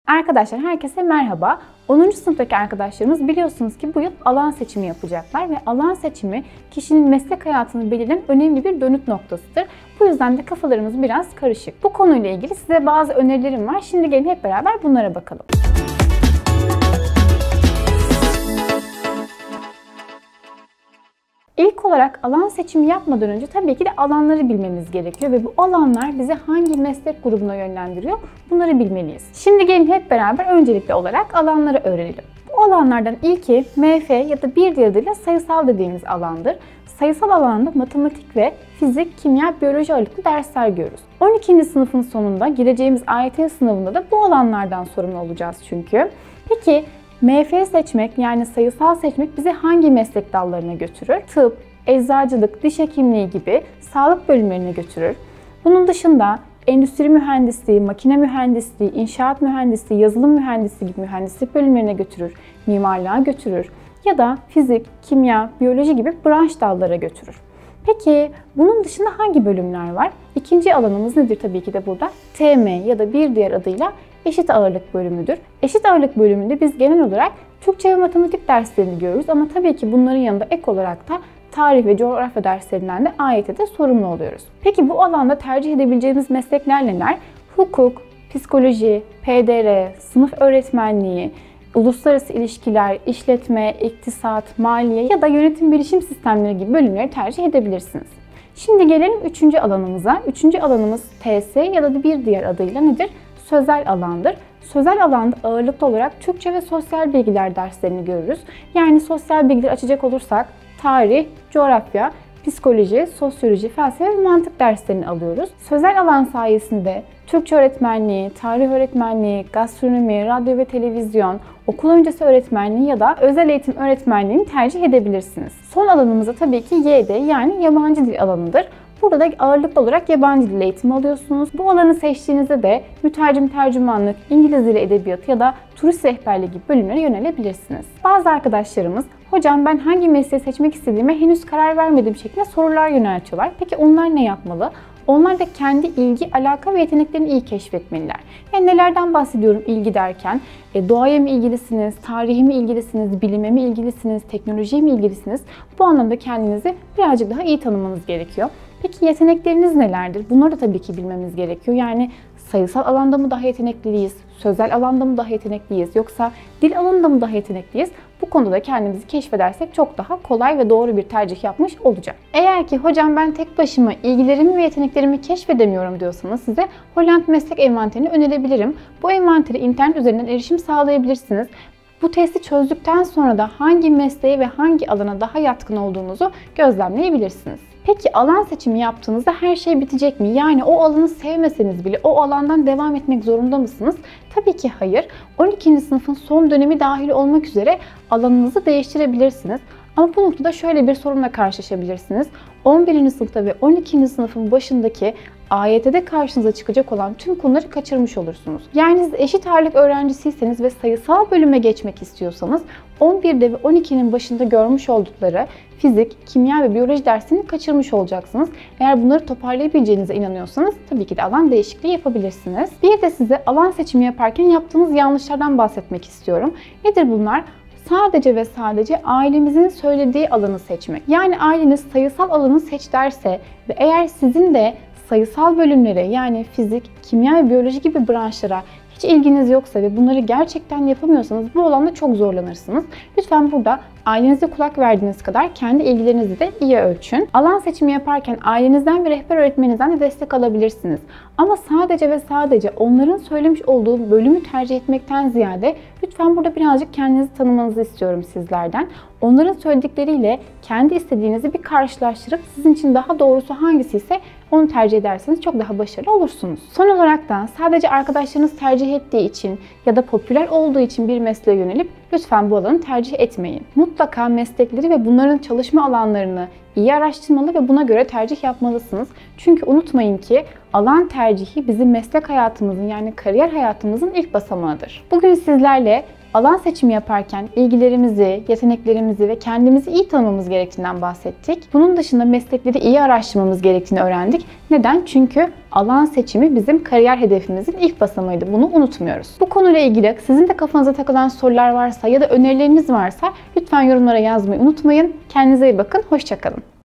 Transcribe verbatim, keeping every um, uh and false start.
Arkadaşlar herkese merhaba. onuncu sınıftaki arkadaşlarımız biliyorsunuz ki bu yıl alan seçimi yapacaklar ve alan seçimi kişinin meslek hayatını belirleyen önemli bir dönüt noktasıdır. Bu yüzden de kafalarımız biraz karışık. Bu konuyla ilgili size bazı önerilerim var. Şimdi gelin hep beraber bunlara bakalım. İlk olarak alan seçimi yapmadan önce tabii ki de alanları bilmemiz gerekiyor ve bu alanlar bizi hangi meslek grubuna yönlendiriyor bunları bilmeliyiz. Şimdi gelin hep beraber öncelikli olarak alanları öğrenelim. Bu alanlardan ilki M F ya da bir diğer adıyla sayısal dediğimiz alandır. Sayısal alanda matematik ve fizik, kimya, biyoloji ağırlıklı dersler görürüz. on ikinci sınıfın sonunda gireceğimiz A Y T sınavında da bu alanlardan sorumlu olacağız çünkü. Peki M F seçmek yani sayısal seçmek bizi hangi meslek dallarına götürür? Tıp, eczacılık, diş hekimliği gibi sağlık bölümlerine götürür. Bunun dışında endüstri mühendisliği, makine mühendisliği, inşaat mühendisliği, yazılım mühendisliği gibi mühendislik bölümlerine götürür, mimarlığa götürür ya da fizik, kimya, biyoloji gibi branş dallara götürür. Peki bunun dışında hangi bölümler var? İkinci alanımız nedir tabii ki de burada? T M ya da bir diğer adıyla eşit ağırlık bölümüdür. Eşit ağırlık bölümünde biz genel olarak Türkçe ve matematik derslerini görürüz ama tabii ki bunların yanında ek olarak da tarih ve coğrafya derslerinden de A Y T'de sorumlu oluyoruz. Peki bu alanda tercih edebileceğimiz meslekler neler? Hukuk, psikoloji, P D R, sınıf öğretmenliği, uluslararası ilişkiler, işletme, iktisat, maliye ya da yönetim bilişim sistemleri gibi bölümleri tercih edebilirsiniz. Şimdi gelelim üçüncü alanımıza. Üçüncü alanımız T S ya da bir diğer adıyla nedir? Sözel alandır. Sözel alanda ağırlıklı olarak Türkçe ve sosyal bilgiler derslerini görürüz. Yani sosyal bilgileri açacak olursak tarih, coğrafya, psikoloji, sosyoloji, felsefe ve mantık derslerini alıyoruz. Sözel alan sayesinde Türkçe öğretmenliği, tarih öğretmenliği, gastronomi, radyo ve televizyon, okul öncesi öğretmenliği ya da özel eğitim öğretmenliğini tercih edebilirsiniz. Son alanımız da tabii ki Y D yani yabancı dil alanıdır. Burada da ağırlıklı olarak yabancı dil eğitimi alıyorsunuz. Bu alanı seçtiğinizde de mütercim tercümanlık, İngiliz dili edebiyatı ya da turist rehberliği gibi bölümlere yönelebilirsiniz. Bazı arkadaşlarımız, hocam ben hangi mesleği seçmek istediğime henüz karar vermediğim şekilde sorular yöneltiyorlar. Peki onlar ne yapmalı? Onlar da kendi ilgi, alaka ve yeteneklerini iyi keşfetmeliler. Yani nelerden bahsediyorum ilgi derken? E, doğaya mı ilgilisiniz, tarihe mi ilgilisiniz, bilime mi ilgilisiniz, teknolojiye mi ilgilisiniz? Bu anlamda kendinizi birazcık daha iyi tanımanız gerekiyor. Peki yetenekleriniz nelerdir? Bunları da tabii ki bilmemiz gerekiyor. Yani sayısal alanda mı daha yetenekliyiz, sözel alanda mı daha yetenekliyiz yoksa dil alanında mı daha yetenekliyiz? Bu konuda da kendimizi keşfedersek çok daha kolay ve doğru bir tercih yapmış olacak. Eğer ki hocam ben tek başıma ilgilerimi ve yeteneklerimi keşfedemiyorum diyorsanız size Holland Meslek Envanteri'ni önerebilirim. Bu envantere internet üzerinden erişim sağlayabilirsiniz. Bu testi çözdükten sonra da hangi mesleğe ve hangi alana daha yatkın olduğunuzu gözlemleyebilirsiniz. Peki alan seçimi yaptığınızda her şey bitecek mi? Yani o alanı sevmeseniz bile o alandan devam etmek zorunda mısınız? Tabii ki hayır. on ikinci sınıfın son dönemi dahil olmak üzere alanınızı değiştirebilirsiniz. Ama bu noktada şöyle bir sorunla karşılaşabilirsiniz. on birinci sınıfta ve on ikinci sınıfın başındaki A Y T'de karşınıza çıkacak olan tüm konuları kaçırmış olursunuz. Yani siz eşit ağırlık öğrencisiyseniz ve sayısal bölüme geçmek istiyorsanız on birde ve on ikinin başında görmüş oldukları fizik, kimya ve biyoloji dersini kaçırmış olacaksınız. Eğer bunları toparlayabileceğinize inanıyorsanız tabii ki de alan değişikliği yapabilirsiniz. Bir de size alan seçimi yaparken yaptığınız yanlışlardan bahsetmek istiyorum. Nedir bunlar? Sadece ve sadece ailemizin söylediği alanı seçmek. Yani aileniz sayısal alanı seç derse ve eğer sizin de sayısal bölümlere yani fizik, kimya ve biyoloji gibi branşlara hiç ilginiz yoksa ve bunları gerçekten yapamıyorsanız bu alanda çok zorlanırsınız. Lütfen burada ailenize kulak verdiğiniz kadar kendi ilgilerinizi de iyi ölçün. Alan seçimi yaparken ailenizden ve rehber öğretmeninizden de destek alabilirsiniz. Ama sadece ve sadece onların söylemiş olduğu bölümü tercih etmekten ziyade lütfen burada birazcık kendinizi tanımanızı istiyorum sizlerden. Onların söyledikleriyle kendi istediğinizi bir karşılaştırıp sizin için daha doğrusu hangisi ise onu tercih ederseniz çok daha başarılı olursunuz. Son olarak da sadece arkadaşlarınız tercih ettiği için ya da popüler olduğu için bir mesleğe yönelip lütfen bu alanı tercih etmeyin. Mutlaka meslekleri ve bunların çalışma alanlarını iyi araştırmalı ve buna göre tercih yapmalısınız. Çünkü unutmayın ki alan tercihi bizim meslek hayatımızın yani kariyer hayatımızın ilk basamağıdır. Bugün sizlerle Alan seçimi yaparken ilgilerimizi, yeteneklerimizi ve kendimizi iyi tanımamız gerektiğinden bahsettik. Bunun dışında meslekleri iyi araştırmamız gerektiğini öğrendik. Neden? Çünkü alan seçimi bizim kariyer hedefimizin ilk basamağıydı. Bunu unutmuyoruz. Bu konuyla ilgili sizin de kafanıza takılan sorular varsa ya da önerileriniz varsa lütfen yorumlara yazmayı unutmayın. Kendinize iyi bakın. Hoşça kalın.